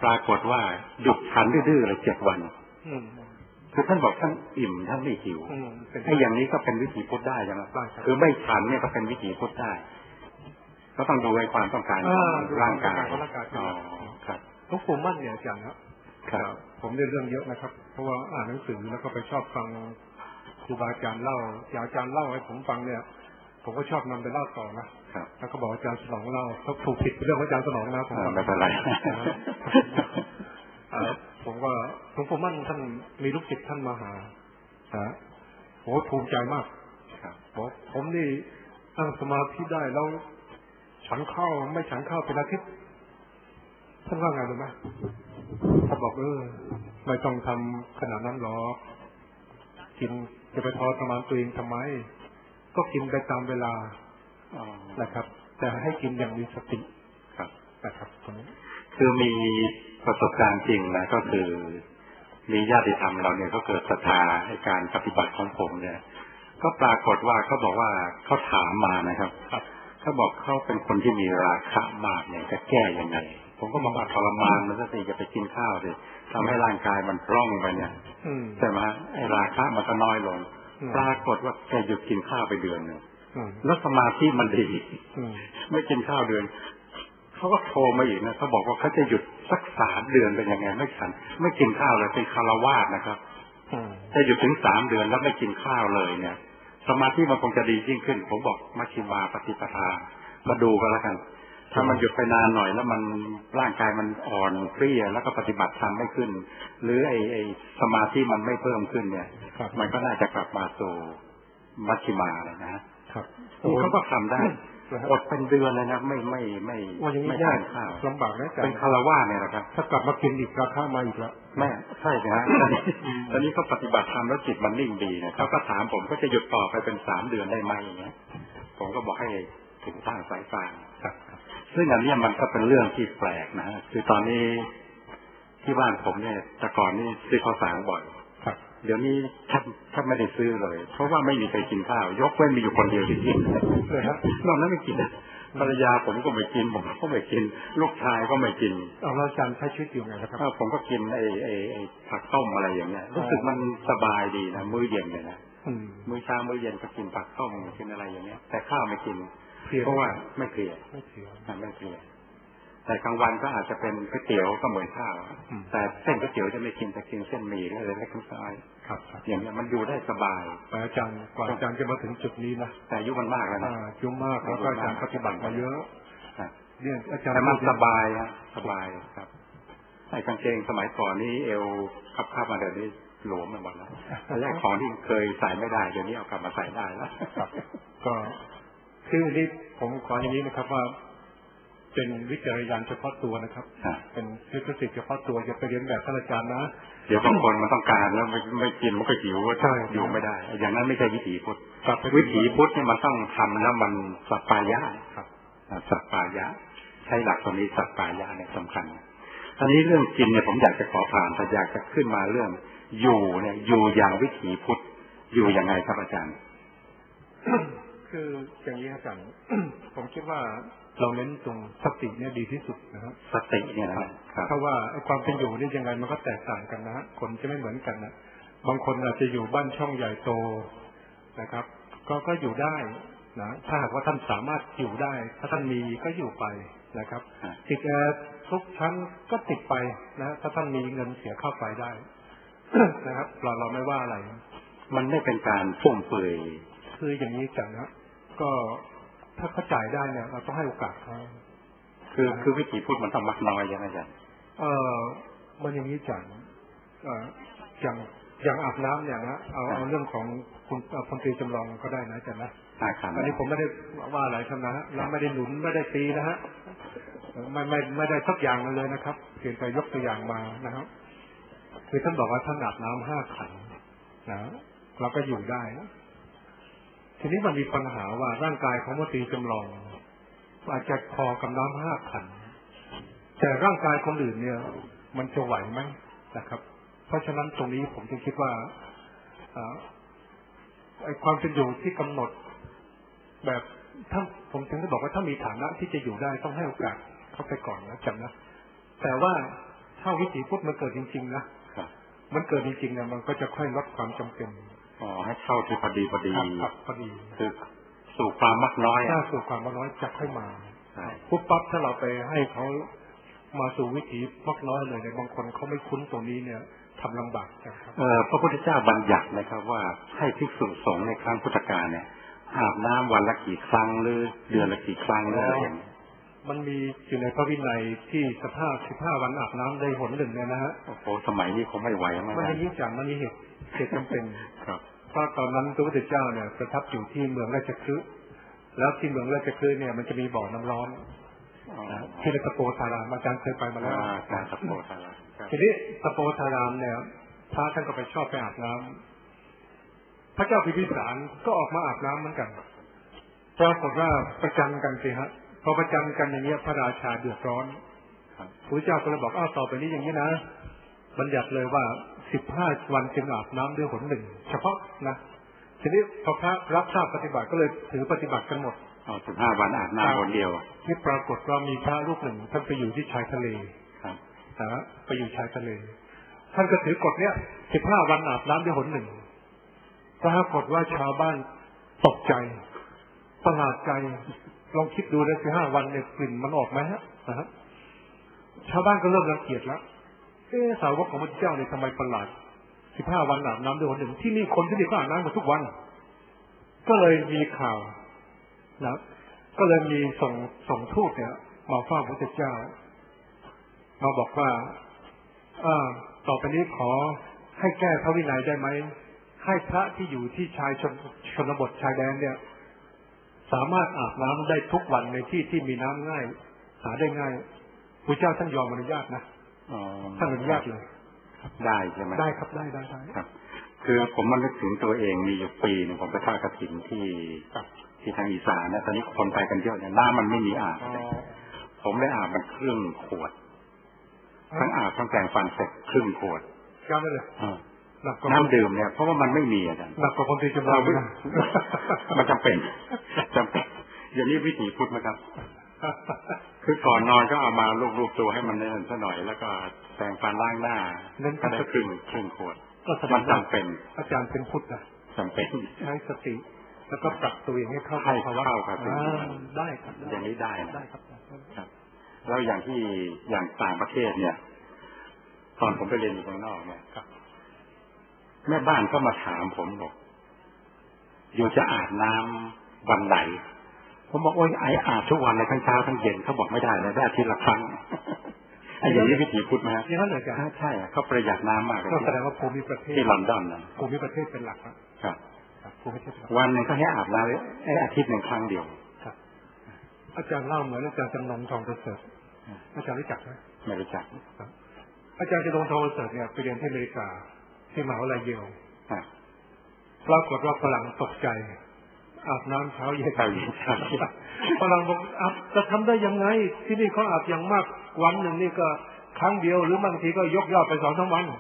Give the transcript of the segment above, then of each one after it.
ปรากฏว่าหยุดฉันดื้อๆเลย7 วันคือท่านบอกท่านอิ่มท่านไม่หิวไอ้อย่างนี้ก็เป็นวิถีพุทธได้ใช่ไหมคือไม่ฉันเนี่ยก็เป็นวิถีพุทธได้ก็ต้องดูในความต้องการของร่างกายครับหลวงปู่มั่นเนี่ยอาจารย์ครับผมได้เรื่องเยอะนะครับเพราะว่าอ่านหนังสือแล้วก็ไปชอบฟังครูบาอาจารย์เล่าอาจารย์เล่าให้ผมฟังเนี่ยผมก็ชอบนำไปเล่าต่อนะแล้วก็บอกอาจารย์สนองเล่าเขาถูกผิดเรื่องอาจารย์สนองนะผมไม่เป็นไรผมว่าหลวงปู่มั่นท่านมีลูกศิษย์ท่านมาหาโหภูมิใจมากบอกผมนี่ตั้งสมาธิได้แล้วฉันข้าวไม่ฉันข้าวเป็นอาทิตย์ท่านว่าไงรู้ไหมท่านบอกไม่ต้องทำขนาดนั้นหรอกกินจะไปทรมานตัวเองทำไมก็กินไปตามเวลานะครับแต่ให้กินอย่างมีสตินะครับตรงนี้คือมีประสบการณ์จริงนะก็คือมีญาติธรรมเราเนี่ยเขาเกิดศรัทธาในการปฏิบัติของผมเนี่ยก็ปรากฏว่าเขาบอกว่าเขาถามมานะครับเขาบอกเขาเป็นคนที่มีราคะมากเนี่ยจะแก้ยังไงผมก็บอกว่าทรมานมันสิจะไปกินข้าวสิทำให้ร่างกายมันพร่องไปเนี่ยใช่ไหมไอ้ราคะมันก็น้อยลงปรากฏว่าแกหยุดกินข้าวไปเดือนนึงแล้วสมาธิมันดีไม่กินข้าวเดือนเขาก็โทรมาอีกนะเขาบอกว่าเขาจะหยุดสัก3 เดือนเป็นยังไงไม่ฉันไม่กินข้าวเลยเป็นคารวาสนะครับจะหยุดถึง3 เดือนแล้วไม่กินข้าวเลยเนี่ยสมาธิมันคงจะดียิ่งขึ้นผมบอกมัชฌิมาปฏิปทามาดูกันแล้วกันถ้ามันหยุดไปนานหน่อยแล้วมันร่างกายมันอ่อนเพลียแล้วก็ปฏิบัติธรรมไม่ขึ้นหรือไอ้สมาธิมันไม่เพิ่มขึ้นเนี่ยมันก็น่าจะกลับมาสู่มัชฌิมาเลยนะครับเขาก็ทำได้อดเป็นเดือนเลยนะไม่ทานข้าวลำบากนะเป็นคารวะเนี่ยนะครับถ้ากลับมากินอีกราคามาอีกแล้วแม่ใช่นะฮะตอนนี้เขาปฏิบัติธรรมแล้วจิตมันนิ่งดีเนี่ยเขาก็ถามผมก็จะหยุดต่อไปเป็น3 เดือนได้ไหมอย่างเงี้ยผมก็บอกให้ถึงตั้งสายฟางซึ่งอันนี้มันก็เป็นเรื่องที่แปลกนะคือตอนนี้ที่บ้านผมเนี่ยแต่ก่อนนี่ซื้อข้าวสารบ่อยเดี๋ยวนี้ถ้าไม่ได้ซื้อเลยเพราะว่าไม่มีใครกินข้าวยกเว้นมีอยู่คนเดียวที่กินเลยครับนอกนั้นไม่กินภรรยาผมก็ไม่กินผมก็ไม่กินลูกชายก็ไม่กินเราจำใช้ชีวิตอยู่ไงครับผมก็กินไอ้ผักต้มอะไรอย่างเงี้ยรู้สึกมันสบายดีนะมื้อเย็นเนี่ยนะมื้อเช้ามื้อเย็นก็กินผักต้มกินอะไรอย่างเงี้ยแต่ข้าวไม่กินเพราะว่าไม่เพลียแต่กลางวันก็อาจจะเป็นก๋วยเตี๋ยวก็เหมือนข้าวแต่เส้นก๋วยเตี๋ยวจะไม่กินแต่กินเส้นหมี่หรืออะไรเล็กน้อยครับอย่างนี้มันอยู่ได้สบายอาจารย์กว่าอาจารย์จะมาถึงจุดนี้นะแต่อายุมันมากแล้วนะอายุมากแล้วก็อาจารย์ปฏิบัติมาเยอะเนี่ยอาจารย์แต่มันสบายสบายครับไอ้กางเกงสมัยก่อนนี้เอวคับมาเดี๋ยวนี้หลวมไปหมดแล้วแรกของที่เคยใส่ไม่ได้เดี๋ยวนี้เอากลับมาใส่ได้แล้วก็คือนี่ผมขออย่างนี้นะครับว่าเป็นวิจารณญาณเฉพาะตัวนะครับเป็นวิทยาศิษย์เฉพาะตัวจะไปเรียนแบบท่านอาจารย์นะเดี๋ยวบางคนมันต้องการแล้วไม่กินมันก็หิวใช่อยู่ไม่ได้อย่างนั้นไม่ใช่วิถีพุทธวิถีพุทธเนี่ยมันต้องทำแล้วมันสัปปายะสัปปายะใช้หลักตรงนี้สัปปายะเนี่ยสำคัญตอนนี้เรื่องกินเนี่ยผมอยากจะขอผ่านแต่อยากจะขึ้นมาเรื่องอยู่เนี่ยอยู่อย่างวิถีพุทธอยู่ยังไงครับอาจารย์คืออย่างนี้อาจารย์ผมคิดว่าเราเน้นตรงสติเนี่ยดีที่สุดนะครับสติเนี่ยนะเพราะว่าความเป็นอยู่นี่ยังไงมันก็แตกต่างกันนะคนจะไม่เหมือนกันนะบางคนอาจจะอยู่บ้านช่องใหญ่โตนะครับก็อยู่ได้นะถ้าหากว่าท่านสามารถอยู่ได้ถ้าท่านมีก็อยู่ไปนะครับติดแอร์ทุกชั้นก็ติดไปนะถ้าท่านมีเงินเสียค่าไฟได้นะครับเราไม่ว่าอะไรมันไม่เป็นการฟุ่มเฟือยคืออย่างนี้จังนะก็ถ้าเขาจ่ายได้เนี่ยเราต้องให้โอกาสเขาคือวิถีพูดมันต้องมักน้อยใช่ไหมจ๊ะมันอย่างนี้จังอย่างอาบน้ำเนี่ยนะเอาเรื่องของคุณพลตรีจำลองก็ได้นะจ๊ะนะอันนี้ผมไม่ได้ว่าอะไรทั้งนั้นแล้วไม่ได้หนุนไม่ได้ตีนะฮะไม่ได้สักอย่างเลยนะครับเพียงแต่ยกตัวอย่างมานะครับคือท่านบอกว่าท่านอาบน้ำ5 ขันนะเราก็อยู่ได้ทีนี้มันมีปัญหาว่าร่างกายของพลตรีจำลองอาจจะพอกับน้ำ5 ขันแต่ร่างกายคนอื่นเนี่ยมันจะไหวไหมนะครับเพราะฉะนั้นตรงนี้ผมจึงคิดว่าไอ้ความเป็นอยู่ที่กำหนดแบบถ้าผมถึงได้บอกว่าถ้ามีฐานะที่จะอยู่ได้ต้องให้โอกาสเข้าไปก่อนนะจำนะแต่ว่าถถ้าวิถีพุทธมันเกิดจริงๆนะมันเกิดจริงๆเนี่ยมันก็จะค่อยลดความจำเป็นให้เข้าที่พอดีพอดีคือสู่ความมักน้อยถ้าสู่ความมักน้อยจะค่อยมาปุ๊บปั๊บถ้าเราไปให้เขามาสู่วิถีมักน้อยเลยในบางคนเขาไม่คุ้นตรงนี้เนี่ยทำลำบากครับพระพุทธเจ้าบัญญัตินะครับว่าให้ภิกษุสงฆ์ในครั้งพุทธกาลเนี่ยอาบน้ำวันละกี่ครั้งหรือเดือนละกี่ครั้งอะไรอย่างนี้มันมีอยู่ในพระวินัยที่15 วันอาบน้ำได้หนหนึ่งเนี่ยนะฮะโอ้โหสมัยนี้คงไม่ไหวมั้งมันยิ่งจังมันมีเหตุจำเป็นครับเพราะตอนนั้นพระพุทธเจ้าเนี่ยประทับอยู่ที่เมืองราชคฤห์แล้วที่เมืองราชคฤห์เนี่ยมันจะมีบ่อน้ำร้อนที่ในตะโปธารามอาจารย์เคยไปมาแล้วการตะโปธารามทีนี้ตะโปธารามเนี่ยพระท่านก็ไปชอบไปอาบน้ำพระเจ้าพิมพิสารก็ออกมาอาบน้ำเหมือนกันปรากฏว่าประจันกันสิฮะพอประจันกันอย่างเงี้ยพระราชาเดือดร้อนพระเจ้าก็เลยบอกต่อไปนี้อย่างนี้นะบัญญัติเลยว่า15 วันจึงอาบน้ำด้วยหนหนึ่งเฉพาะนะทีนี้พอพระรับทราบปฏิบัติก็เลยถือปฏิบัติกันหมด 15 วันอาบน้ำหนเดียวที่ปรากฏว่ามีพระรูปหนึ่งท่านไปอยู่ที่ชายทะเลไปอยู่ชายทะเลท่านก็ถือกฎเนี้ย15 วันอาบน้ำด้วยหนหนึ่งปรากฏว่าชาวบ้านตกใจประหลาดใจลองคิดดูเลย15 วันเนี่ยกลิ่นมันออกไหมฮะชาวบ้านก็เริ่มรังเกียจแล้วสาวกของพระเจ้าเนี่ยทำไมประหลาด15 วันอาบน้ำด้วยหนหนึ่งที่นี่คนที่นี่ก็อาบน้ำกันทุกวันก็เลยมีข่าวนะก็เลยมีส่งทูตเนี่ยมาเฝ้าพระพุทธเจ้ามาบอกว่าต่อไปนี้ขอให้แก้พระวินัยได้ไหมให้พระที่อยู่ที่ชนบทชายแดนเนี่ยสามารถอาบน้ำได้ทุกวันในที่ที่มีน้ำง่ายหาได้ง่ายพระเจ้าท่านยอมอนุญาตนะท่านอนุญาตเลยได้ใช่ไหมได้ครับได้ครับคือผมมันนึกถึงตัวเองมีอยู่ปีนึงผมไปทอดกฐินที่ทางอีสานนะตอนนี้คนไปกันเยอะเนี่ยน้ำมันไม่มีอาบผมได้อาบมันครึ่งขวดทั้งอาบทั้งแปรงฟันเสร็จครึ่งขวดก้าวได้เลยน้ำดื่มเนี่ยเพราะว่ามันไม่มีอาจารย์หนักกว่าคนที่จะเรามันจำเป็นอย่างนี้วิถีพุทธนะครับคือก่อนนอนก็เอามาลูบๆตัวให้มันเนินซะหน่อยแล้วก็แปรงฟันล้างหน้าก็ได้ครึ่งขวดมันจำเป็นอาจารย์เป็นพุทธนะจำเป็นใช้สติแล้วก็ปรับตัวเองให้เข้าครับได้ครับอย่างนี้ได้ได้ครับแล้วอย่างต่างประเทศเนี่ยตอนผมไปเรียนอยู่ข้างนอกเนี่ยแม่บ้านก็มาถามผมบอกอยู่จะอาบน้ำวันไหนผมบอกโอ้ยอาบทุกวันเลยทั้งเช้าทั้งเย็นเขาบอกไม่ได้เลยได้อาทิตย์ละครั้งอย่างนี้วิถีพุทธไหมครับอย่างนั้นเลยจ้ะใช่เขาประหยัดน้ำมากก็แสดงว่าภูมิประเทศที่ลอนดอนนะภูมิประเทศเป็นหลักครับวันหนึ่งก็ให้อาบน้ำอาทิตย์หนึ่งครั้งเดียวอาจารย์เล่าเหมือนอาจารย์จำนงทองประเสริฐอาจารย์รู้จักไหมไม่รู้จักอาจารย์จำนงทองประเสริฐเนี่ยไปเรียนที่อเมริกาที่มหาวิทยาลัยเยลปรากฏว่าฝรั่งตกใจอาบน้ำเช้าเย็นฝรั่งบอกจะทำได้ยังไงที่นี่เขาอาบอย่างมากวันหนึ่งนี่ก็ครั้งเดียวหรือบางทีก็ยกยอดไป2-3 วัน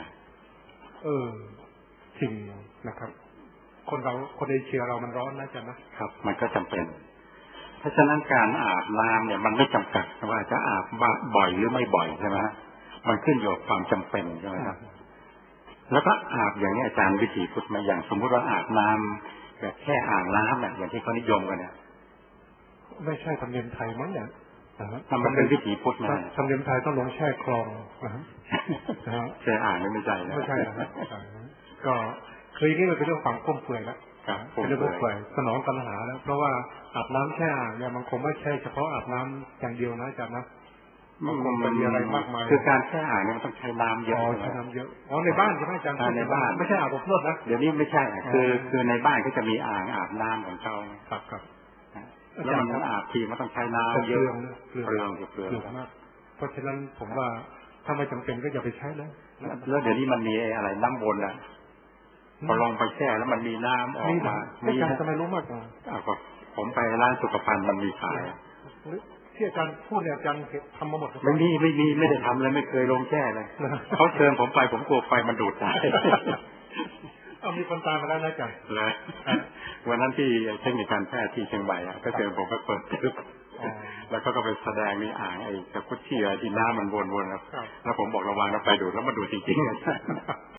จริงนะครับคนเอเชียเรามันร้อนนะจ๊ะนะครับมันก็จำเป็นเพราะฉะนั้นการอาบน้ำเนี่ยมันไม่จำกัดว่าจะอาบบ่อยหรือไม่บ่อยใช่ไหมมันขึ้นอยู่กับความจำเป็นใช่ไหมครับแล้วก็อาบอย่างนี้อาจารย์วิถีพุทธมาอย่างสมมติว่าอาบน้ำแบบแค่อ่างน้ำแบบอย่างที่เขานิยมกันเนี่ยไม่ใช่ธรรมเนียมไทยมั้งเนี่ยมันเป็นวิถีพุทธนะธรรมเนียมไทยต้องลงแช่คลองแช่อ่างไม่ใช่ไม่ใช่นะก็คือนี่มันเป็นเรื่องความก้มเปื่อยแล้วเป็นเรื่องก้มเปื่อยสนองปัญหาแล้วเพราะว่าอาบน้ำแช่อ่างเนี่ยมันคงไม่ใช่เฉพาะอาบน้ำอย่างเดียวนะอาจารย์นะมันมีอะไรมากมายคือการแช่อ่างเนี่ยมันต้องใช้น้ำเยอะใช้น้ำเยอะในบ้านใช่ไหมอาจารย์ในบ้านไม่ใช่อาบอบนวดนะเดี๋ยวนี้ไม่ใช่คือในบ้านก็จะมีอ่างอาบน้ำของเขาครับแล้วมันอาบทีมันต้องใช้น้ำเยอะเปลืองมากเพราะฉะนั้นผมว่าถ้าไม่จำเป็นก็อย่าไปใช้เลยแล้วเดี๋ยวนี้มันมีอะไรน้ำวนอะพอลงไปแช่แล้วมันมีน้ำออกมาอาจารย์ทำไมรู้มากก็ผมไปร้านสุขภัณฑ์มันมีขายที่อาจารย์พูดเนี่ยอาจารย์ทำมาหมดไม่ได้ทำเลยไม่เคยลงแช่เลยเขาเชิญผมไปผมกลัวไฟมันดูดตายมีคนตายมาแล้วนะจ๊ะเลยวันนั้นที่เทคนิคการแพทย์ที่เชียงใหม่ก็เชิญผมไปเปิดตึกแล้วก็ไปแสดงในอ่างไอ้ตะกุดเชียที่น้ำมันวนๆครับแล้วผมบอกระวังแล้วไปดูดแล้วมาดูจริงๆ